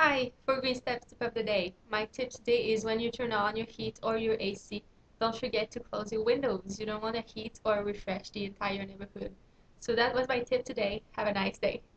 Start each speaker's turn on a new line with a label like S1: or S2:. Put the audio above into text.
S1: Hi, for Green Steps tip of the day. My tip today is when you turn on your heat or your AC, don't forget to close your windows. You don't want to heat or refresh the entire neighborhood. So that was my tip today. Have a nice day.